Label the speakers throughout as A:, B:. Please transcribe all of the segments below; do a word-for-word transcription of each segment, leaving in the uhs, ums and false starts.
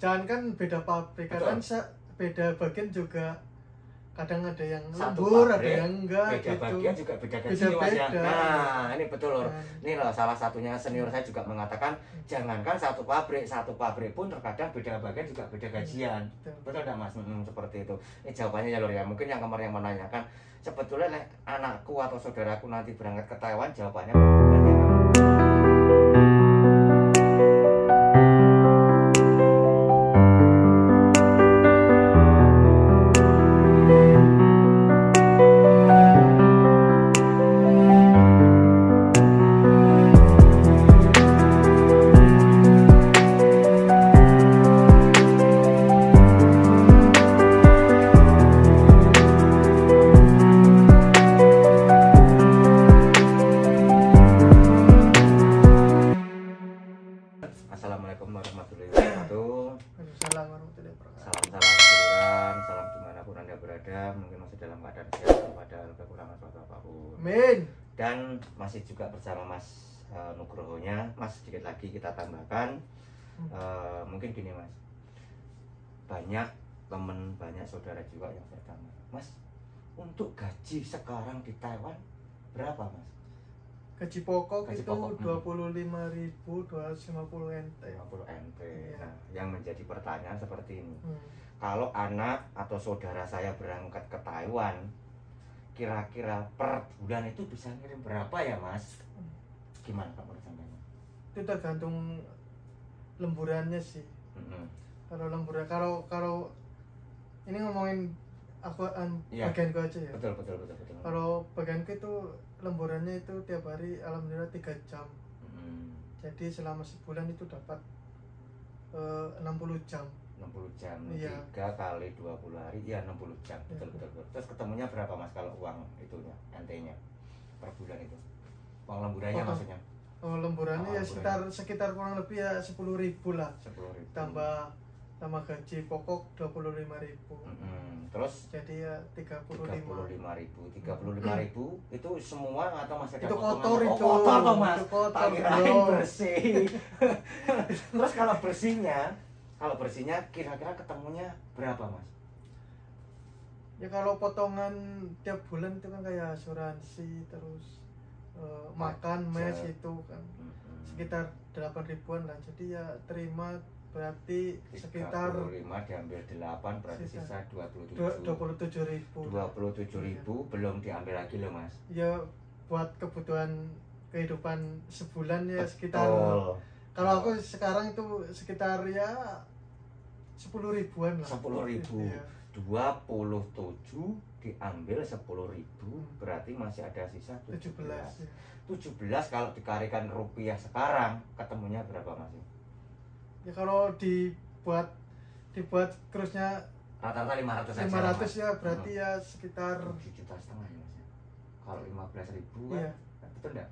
A: Jangan kan beda pabrik, kan beda bagian juga. Kadang ada yang lembur, ada yang enggak
B: beda
A: gitu.
B: bagian juga beda gaji mas ya. Nah ini betul loh. Nah. Ini loh salah satunya senior saya juga mengatakan hmm. jangankan satu pabrik, satu pabrik pun terkadang beda bagian juga beda gajian. Hmm. Betul enggak mas? Hmm, seperti itu. Ini jawabannya ya lor ya. Mungkin yang kemarin yang menanyakan sebetulnya nek anakku atau saudaraku nanti berangkat ke Taiwan, jawabannya Assalamualaikum warahmatullahi wabarakatuh.
A: Waalaikumsalam warahmatullahi wabarakatuh.
B: Salam salam seduluran, salam dimanapun anda berada, mungkin masih dalam keadaan sehat tanpa ada kekurangan suatu apapun.
A: Amin.
B: Dan masih juga bersama Mas uh, Nugrohonya, Mas sedikit lagi kita tambahkan, uh, mungkin gini Mas, banyak teman, banyak saudara juga yang bertanya, Mas, untuk gaji sekarang di Taiwan berapa Mas?
A: Gaji pokok
B: gaji
A: itu dua puluh lima ribu dua ratus lima puluh N T.
B: lima puluh N T.
A: Iya.
B: Nah, yang menjadi pertanyaan seperti ini.
A: Hmm.
B: Kalau anak atau saudara saya berangkat ke Taiwan, kira-kira per bulan itu bisa ngirim berapa ya, Mas? Gimana Pak pertanyaannya?
A: Itu tergantung lemburannya sih. Hmm. Kalau lemburan, kalau kalau ini ngomongin aku an, ya. bagianku aja ya.
B: Betul betul betul betul.
A: Kalau bagianku itu lemburannya itu tiap hari alhamdulillah tiga jam. Hmm. Jadi selama sebulan itu dapat uh, enam puluh jam.
B: enam puluh jam.
A: Iya.
B: tiga kali dua puluh hari ya enam puluh jam. Betul, ya. betul betul. Terus ketemunya berapa Mas kalau uang itunya, N T-nya per bulan itu? Uang lemburannya oh, maksudnya? Oh,
A: lemburannya oh, ya sekitar sekitar kurang lebih ya sepuluh ribu lah.
B: sepuluh ribu. Tambah
A: sama gaji pokok dua puluh lima ribu.
B: Mm-hmm. Terus
A: jadi ya tiga puluh lima
B: ribu. tiga puluh lima ribu itu semua atau masih ada
A: itu kotor
B: itu?
A: Oh,
B: kotor toh Mas.
A: Itu kotor.
B: Kirain bersih. Terus kalau bersihnya, kalau bersihnya kira-kira ketemunya berapa Mas?
A: Ya kalau potongan tiap bulan itu kan kayak asuransi terus uh, makan mes itu kan mm-hmm. sekitar delapan ribuan lah. Jadi ya terima berarti sekitar
B: tiga puluh lima diambil delapan berarti sisa dua puluh tujuh.
A: dua puluh tujuh ribu.
B: dua puluh tujuh ribu ya. Belum diambil lagi loh Mas.
A: Ya buat kebutuhan kehidupan sebulan ya. Betul. Sekitar kalau aku sekarang itu sekitar ya sepuluh ribuan lah.
B: sepuluh ribu. Ya. dua puluh tujuh diambil sepuluh ribu berarti masih ada sisa tujuh belas. tujuh belas, ya. tujuh belas kalau dikalikan rupiah sekarang ketemunya berapa Mas?
A: Ya kalau dibuat dibuat krusnya
B: rata-rata lima ratus
A: lima ratus ya berarti hmm. ya sekitar
B: tujuh juta setengah ya Mas. Kalau lima belas ribu iya. Kan, betul enggak?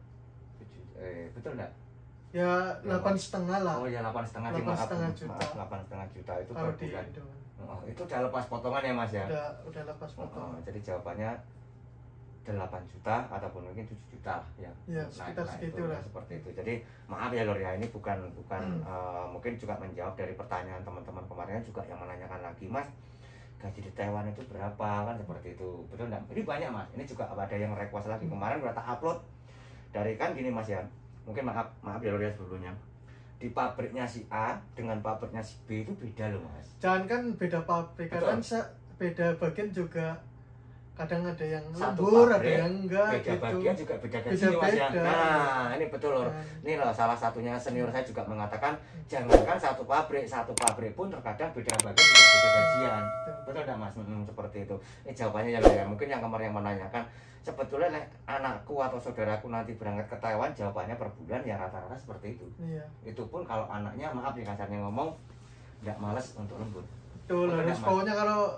B: Eh betul enggak?
A: Ya delapan setengah lah.
B: Oh ya delapan setengah
A: delapan setengah juta.
B: delapan setengah juta itu
A: kalau
B: per bulan.
A: Di
B: oh, itu udah lepas potongan ya Mas ya?
A: Udah udah lepas potongan.
B: Oh, oh, jadi jawabannya delapan juta ataupun mungkin tujuh juta ya.
A: Ya, sekitar
B: nah,
A: segitu
B: itu,
A: lah.
B: Seperti itu. Jadi maaf ya Lor ya, ini bukan bukan hmm. uh, mungkin juga menjawab dari pertanyaan teman-teman kemarin juga yang menanyakan lagi, Mas, gaji di Taiwan itu berapa kan seperti itu. Betul enggak? Ini banyak Mas. Ini juga ada yang request lagi. Kemarin udah tak upload dari kan gini Mas ya. Mungkin maaf maaf ya Lor ya sebelumnya. Di pabriknya si A dengan pabriknya si B itu beda loh Mas.
A: Jangan kan beda pabrik, kan beda bagian juga. Kadang ada yang lembur, ada yang enggak
B: beda
A: gitu.
B: Bagian juga beda gaji Mas ya. Nah, ini betul loh. Nah. Ini loh salah satunya senior saya juga mengatakan jangankan satu pabrik, satu pabrik pun terkadang beda bagian juga beda gajian. Betul, betul enggak Mas? Hmm, seperti itu. Ini jawabannya ya, ya. Mungkin yang kemarin yang menanyakan sebetulnya nek anakku atau saudaraku nanti berangkat ke Taiwan, jawabannya per bulan ya rata-rata seperti itu. Iya. Itu pun kalau anaknya maaf nih kasarnya ngomong enggak males untuk lembur.
A: Betul, harus pokoknya kalau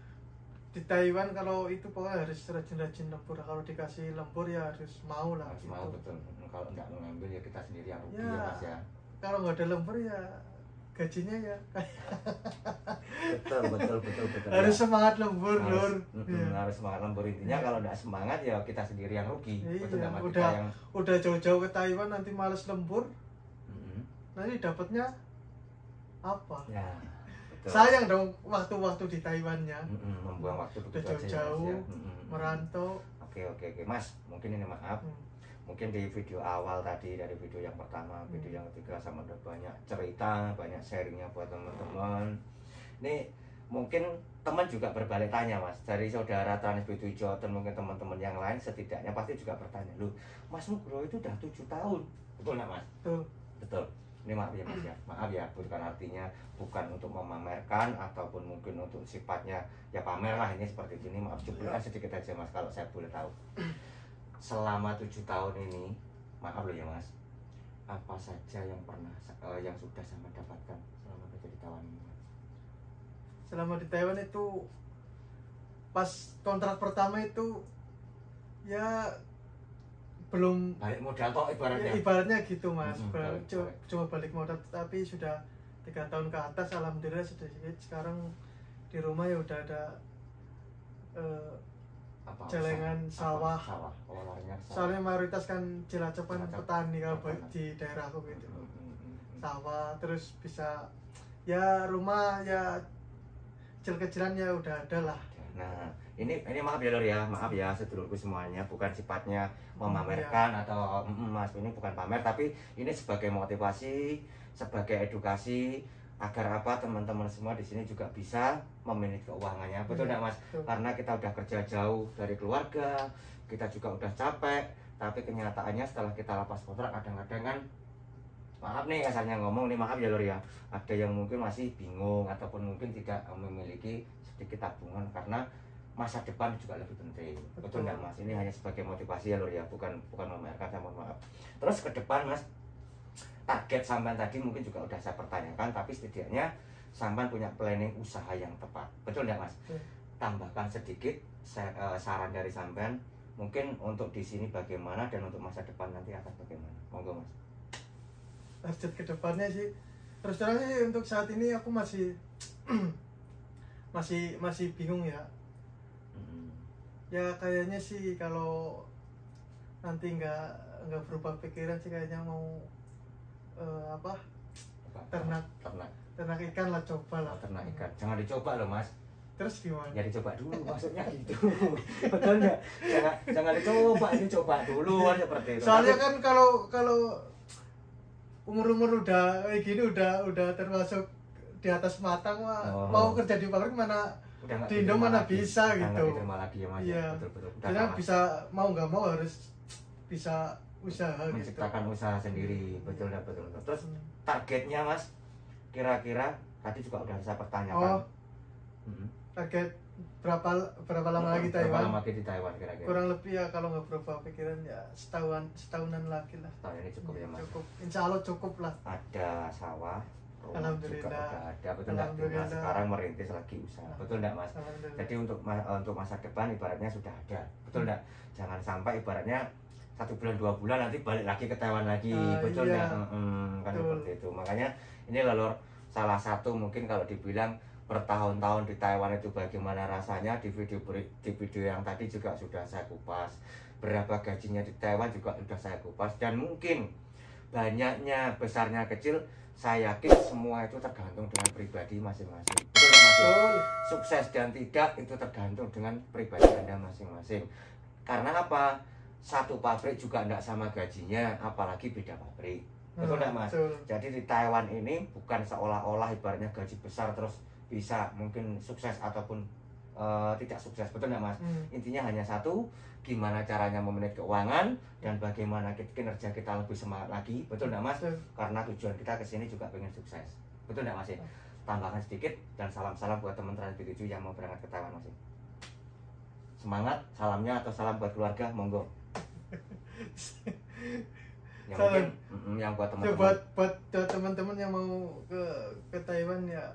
A: di Taiwan kalau itu pokoknya harus rajin-rajin lembur. Kalau dikasih lembur ya harus mau lah.
B: Harus
A: gitu.
B: mau betul. Kalau enggak mengambil ya kita sendiri yang rugi
A: ya,
B: ya Mas ya.
A: Kalau nggak ada lembur ya gajinya ya.
B: betul betul betul betul.
A: Harus
B: ya.
A: semangat lembur,
B: harus,
A: Lur.
B: Mm, ya. Harus semangat lembur intinya ya. Kalau enggak semangat ya kita sendiri yang rugi.
A: Ya,
B: betul
A: iya.
B: Udah
A: Udah
B: yang...
A: udah jauh-jauh ke Taiwan nanti males lembur. Mm-hmm. Nanti dapatnya apa?
B: Ya.
A: sayang dong waktu-waktu di Taiwannya.
B: Mm-mm, membuang waktu begitu aja
A: jauh
B: ya, mm-mm.
A: merantau.
B: Oke oke oke Mas, mungkin ini maaf, hmm. mungkin di video awal tadi, dari video yang pertama, hmm. video yang ketiga sama udah banyak cerita, banyak sharingnya buat teman-teman. Ini mungkin teman juga berbalik tanya Mas, dari saudara Trans B tujuh dan mungkin teman-teman yang lain setidaknya pasti juga bertanya, lu Mas Nugroho itu udah tujuh tahun, betul nggak Mas?
A: Betul.
B: Betul. Ini maaf ya Mas ya, maaf ya, bukan artinya bukan untuk memamerkan ataupun mungkin untuk sifatnya ya pamer lah, ini seperti ini. Maaf cuplikan sedikit aja Mas kalau saya boleh tahu. Selama tujuh tahun ini, maaf loh ya Mas, apa saja yang pernah uh, yang sudah sama dapatkan selama kerja di Taiwan ini?
A: Selama di Taiwan itu pas kontrak pertama itu ya belum
B: balik modal toh ibaratnya.
A: Ya, ibaratnya gitu Mas.
B: Hmm,
A: balik,
B: balik, balik.
A: Cuma balik modal, tapi sudah tiga tahun ke atas alhamdulillah sudah sedikit. Sekarang di rumah ya udah ada uh, apa, celengan sawah.
B: Sawah. Oh, sawah.
A: Soalnya mayoritas kan Cilacap kan
B: Cilacap.
A: petani kalau
B: Petani.
A: di daerah aku gitu.
B: Hmm, hmm, hmm.
A: Sawah, terus bisa ya rumah ya kecil-kecilan ya udah ada lah.
B: Nah, ini ini maaf ya Lur ya, maaf ya sedulurku semuanya, bukan sifatnya memamerkan hmm, ya. Atau mm, Mas, ini bukan pamer, tapi ini sebagai motivasi, sebagai edukasi agar apa teman-teman semua di sini juga bisa memanage keuangannya, betul nggak Mas? Betul. Karena kita udah kerja jauh dari keluarga, kita juga udah capek, tapi kenyataannya setelah kita lepas kontrak kadang-kadang kan, maaf nih kasarnya ngomong nih, maaf ya Lur ya, ada yang mungkin masih bingung ataupun mungkin tidak memiliki sedikit tabungan karena masa depan juga lebih penting, betul nggak Mas? Ini hanya sebagai motivasi ya Lur ya, bukan bukan memamerkan, saya mohon maaf. Terus ke depan Mas, target sampean tadi mungkin juga udah saya pertanyakan, tapi setidaknya sampean punya planning usaha yang tepat, betul nggak Mas? Hmm. Tambahkan sedikit uh, saran dari sampean mungkin untuk di sini bagaimana dan untuk masa depan nanti akan bagaimana, monggo Mas.
A: Target kedepannya sih, terus terang sih untuk saat ini aku masih masih masih bingung ya. Hmm. Ya kayaknya sih kalau nanti nggak nggak berubah pikiran sih kayaknya mau uh, apa ternak
B: ternak
A: ternak ikan lah, coba lah.
B: Ternak ikan, jangan dicoba loh Mas.
A: Terus gimana?
B: Ya dicoba dulu maksudnya gitu. Betul nggak? Jangan jangan dicoba, ini coba dulu kan seperti itu.
A: Soalnya kan kalau kalau umur-umur udah kayak gini udah udah termasuk di atas matang, oh. Mau kerja di pabrik mana di Indo mana lagi. Bisa udah gitu.
B: Lagi ya Mas.
A: Iya. Betul-betul. Karena bisa mau nggak mau harus bisa usaha
B: menciptakan gitu. Usaha sendiri, betul nggak betul, betul. Terus
A: hmm.
B: targetnya Mas, kira-kira tadi juga udah saya pertanyakan.
A: Oh. Hmm. Target berapa berapa lama lagi Taiwan?
B: Berapa lama lagi di Taiwan kira-kira?
A: Kurang lebih ya kalau nggak berubah pikiran ya setahunan setahunan lagi lah.
B: Setahun ini cukup ya Mas.
A: Cukup, insya Allah cukup lah.
B: Ada sawah,
A: alhamdulillah
B: juga udah ada, betul nggak? Nah, sekarang merintis lagi usaha, betul nggak Mas? Jadi untuk untuk masa depan ibaratnya sudah ada, betul nggak? Hmm. Jangan sampai ibaratnya satu bulan dua bulan nanti balik lagi ke Taiwan lagi, uh, betul nggak? Iya. Hmm, kan betul. Seperti itu. Makanya ini Lur, salah satu mungkin kalau dibilang bertahun-tahun di Taiwan itu bagaimana rasanya, di video di video yang tadi juga sudah saya kupas. Berapa gajinya di Taiwan juga sudah saya kupas, dan mungkin banyaknya, besarnya, kecil, saya yakin semua itu tergantung dengan pribadi masing-masing. Betul nggak Mas? Betul. Sukses dan tidak itu tergantung dengan pribadi Anda masing-masing. Karena apa? Satu pabrik juga tidak sama gajinya, apalagi beda pabrik. Betul nggak Mas? Betul. Jadi di Taiwan ini bukan seolah-olah ibaratnya gaji besar terus bisa mungkin sukses ataupun uh, tidak sukses, betul nggak Mas? Hmm. Intinya hanya satu, gimana caranya memanage keuangan dan bagaimana kinerja kita lebih semangat lagi, betul nggak Mas? Betul. Karena tujuan kita kesini juga pengen sukses, betul nggak Mas? Ya? Tambahkan sedikit dan salam-salam buat teman Trans B tujuh yang mau berangkat ke Taiwan Mas. Semangat, salamnya atau salam buat keluarga, monggo. Yang
A: salam.
B: Mungkin, mm, yang buat teman-teman.
A: Buat buat teman-teman yang mau ke ke Taiwan ya.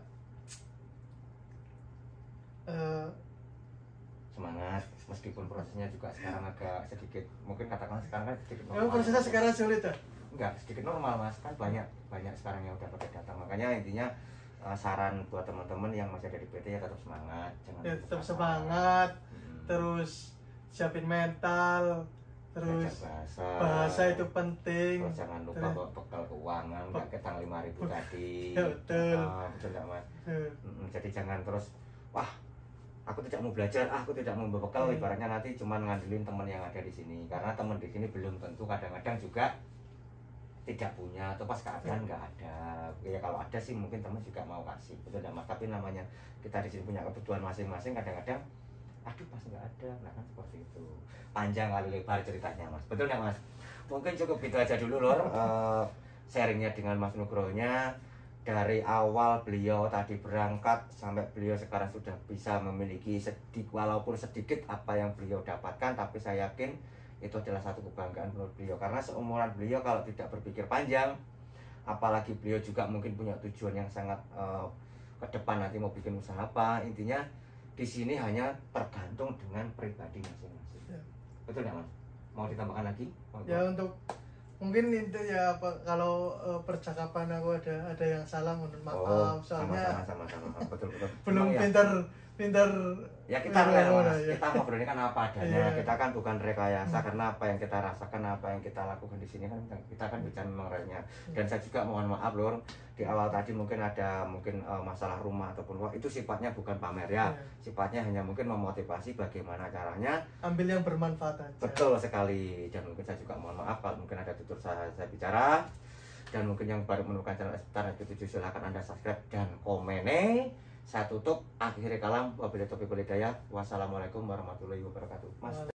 A: Uh,
B: semangat, meskipun prosesnya juga sekarang agak sedikit, mungkin katakan sekarang kan sedikit
A: normal. Memang prosesnya sekarang sulit ya?
B: Enggak, sedikit normal Mas, kan banyak banyak sekarang yang udah pada datang. Makanya intinya uh, saran buat teman-teman yang masih ada di P T ya tetap semangat, jangan
A: ya, tetap semangat, hmm. terus siapin mental, terus
B: bahasa.
A: bahasa itu penting.
B: Terus jangan lupa
A: Terus,
B: bawa bekal keuangan, nggak ketang lima ribu tadi.
A: Ya, betul.
B: Ah, betul nggak mas?
A: Betul.
B: Mm, jadi jangan terus, wah aku tidak mau belajar, ah, aku tidak mau berbekal.
A: Hmm.
B: Ibaratnya nanti cuma ngandelin teman yang ada di sini, karena teman di sini belum tentu, kadang-kadang juga tidak punya atau pas keadaan nggak ada. Ya kalau ada sih mungkin teman juga mau kasih, betul nggak mas? Tapi namanya kita di sini punya kebutuhan masing-masing, kadang-kadang aduh pas nggak ada, nah kan seperti itu. Panjang kali lebar ceritanya mas, betul nggak mas? Mungkin cukup gitu aja dulu lor, uh, sharingnya dengan Mas Nugrohonya. Dari awal beliau tadi berangkat sampai beliau sekarang sudah bisa memiliki sedikit, walaupun sedikit apa yang beliau dapatkan, tapi saya yakin itu adalah satu kebanggaan menurut beliau, karena seumuran beliau kalau tidak berpikir panjang, apalagi beliau juga mungkin punya tujuan yang sangat uh, ke depan nanti mau bikin usaha apa, intinya di sini hanya tergantung dengan pribadi masing-masing. Ya. Betul nggak mas? Mau ditambahkan lagi? Mau
A: ya untuk mungkin itu ya apa, kalau uh, percakapan aku ada ada yang salah mohon maaf,
B: oh,
A: soalnya
B: sama-sama sama-sama betul betul
A: belum
B: ya.
A: pintar pintar
B: ya kita rela mas,
A: ya.
B: kita ngobrolnya kan apa adanya,
A: ya.
B: Kita kan bukan rekayasa, hmm. karena apa yang kita rasakan, apa yang kita lakukan di sini kan kita kan bicara memang realnya. Dan saya juga mohon maaf lor, di awal tadi mungkin ada mungkin uh, masalah rumah ataupun wah, itu sifatnya bukan pamer ya, ya, sifatnya hanya mungkin memotivasi bagaimana caranya
A: ambil yang bermanfaat aja.
B: Betul sekali. Dan mungkin saya juga mohon maaf kalau mungkin ada tutur saya, saya bicara. Dan mungkin yang baru menemukan channel Seputar Happy tujuh silahkan anda subscribe dan komen. Saya tutup, akhiri kalam, wabillahi taufiq wal hidayah. Wassalamualaikum warahmatullahi wabarakatuh. Mas.